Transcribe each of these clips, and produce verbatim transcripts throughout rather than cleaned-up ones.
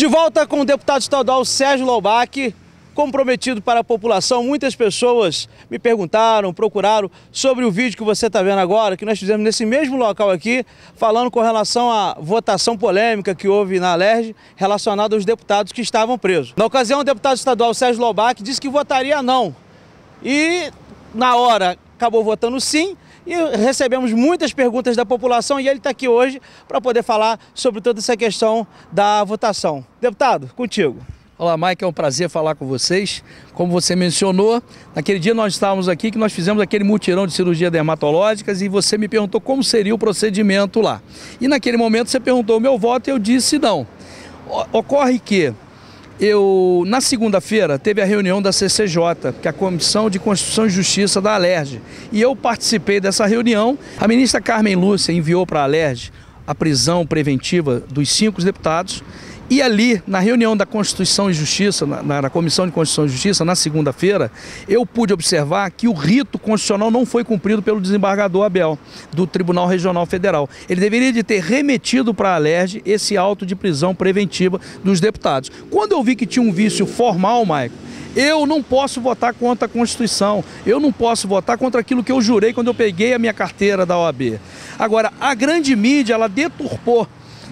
De volta com o deputado estadual Sérgio Loubach, comprometido para a população. Muitas pessoas me perguntaram, procuraram sobre o vídeo que você está vendo agora, que nós fizemos nesse mesmo local aqui, falando com relação à votação polêmica que houve na Alerj relacionada aos deputados que estavam presos. Na ocasião, o deputado estadual Sérgio Loubach disse que votaria não. E na hora acabou votando sim. E recebemos muitas perguntas da população e ele está aqui hoje para poder falar sobre toda essa questão da votação. Deputado, contigo. Olá, Mike, é um prazer falar com vocês. Como você mencionou, naquele dia nós estávamos aqui, que nós fizemos aquele mutirão de cirurgia dermatológicas e você me perguntou como seria o procedimento lá. E naquele momento você perguntou o meu voto e eu disse não. Ocorre que eu, na segunda-feira, teve a reunião da C C J, que é a Comissão de Constituição e Justiça da Alerj, e eu participei dessa reunião. A ministra Carmen Lúcia enviou para a Alerj a prisão preventiva dos cinco deputados, e ali, na reunião da Constituição e Justiça, na, na Comissão de Constituição e Justiça, na segunda-feira, eu pude observar que o rito constitucional não foi cumprido pelo desembargador Abel, do Tribunal Regional Federal. Ele deveria de ter remetido para a Alerj esse auto de prisão preventiva dos deputados. Quando eu vi que tinha um vício formal, Maico, eu não posso votar contra a Constituição, eu não posso votar contra aquilo que eu jurei quando eu peguei a minha carteira da O A B. Agora, a grande mídia, ela deturpou.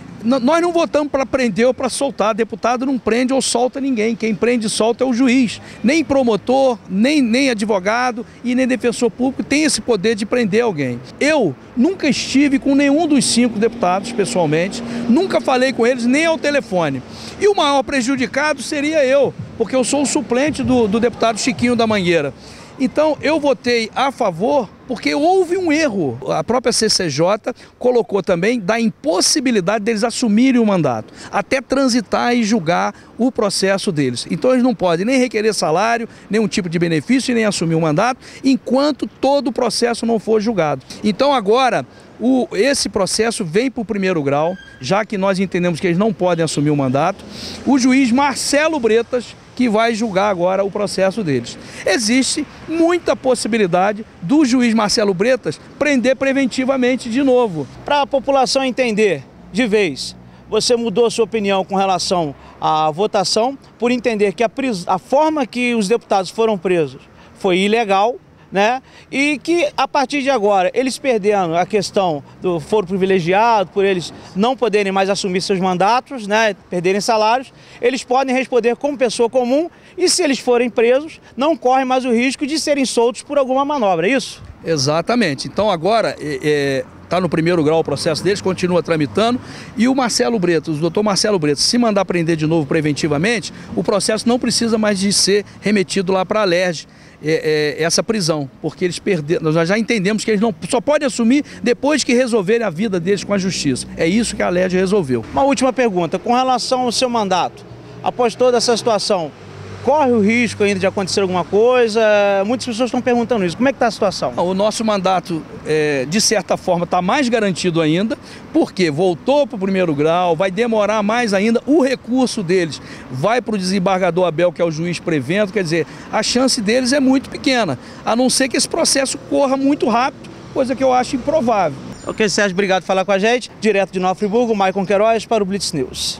Nós não votamos para prender ou para soltar. Deputado não prende ou solta ninguém. Quem prende e solta é o juiz. Nem promotor, nem, nem advogado e nem defensor público tem esse poder de prender alguém. Eu nunca estive com nenhum dos cinco deputados, pessoalmente. Nunca falei com eles, nem ao telefone. E o maior prejudicado seria eu, porque eu sou o suplente do, do deputado Chiquinho da Mangueira. Então, eu votei a favor porque houve um erro. A própria C C J colocou também da impossibilidade deles assumirem o mandato, até transitar e julgar o processo deles. Então, eles não podem nem requerer salário, nenhum tipo de benefício e nem assumir o mandato, enquanto todo o processo não for julgado. Então, agora, o, esse processo vem para o primeiro grau, já que nós entendemos que eles não podem assumir o mandato. O juiz Marcelo Bretas, que vai julgar agora o processo deles. Existe muita possibilidade do juiz Marcelo Bretas prender preventivamente de novo. Para a população entender de vez, você mudou a sua opinião com relação à votação por entender que a, pris... a forma que os deputados foram presos foi ilegal, né? E que a partir de agora, eles perdendo a questão do foro privilegiado, por eles não poderem mais assumir seus mandatos, né? Perderem salários, eles podem responder como pessoa comum e se eles forem presos, não correm mais o risco de serem soltos por alguma manobra, é isso? Exatamente. Então agora é, está no primeiro grau o processo deles, continua tramitando, e o Marcelo Bretas, o doutor Marcelo Bretas, se mandar prender de novo preventivamente, o processo não precisa mais de ser remetido lá para a Alerj. É, é, essa prisão, porque eles perderam, nós já entendemos que eles não só podem assumir depois que resolverem a vida deles com a justiça. É isso que a Alerj resolveu. Uma última pergunta, com relação ao seu mandato, após toda essa situação, corre o risco ainda de acontecer alguma coisa? Muitas pessoas estão perguntando isso. Como é que está a situação? O nosso mandato, é, de certa forma, está mais garantido ainda, porque voltou para o primeiro grau, vai demorar mais ainda. O recurso deles vai para o desembargador Abel, que é o juiz prevento, quer dizer, a chance deles é muito pequena, a não ser que esse processo corra muito rápido, coisa que eu acho improvável. Ok, Sérgio, obrigado por falar com a gente. Direto de Nova Friburgo, Maicon Queiroz para o Blitz News.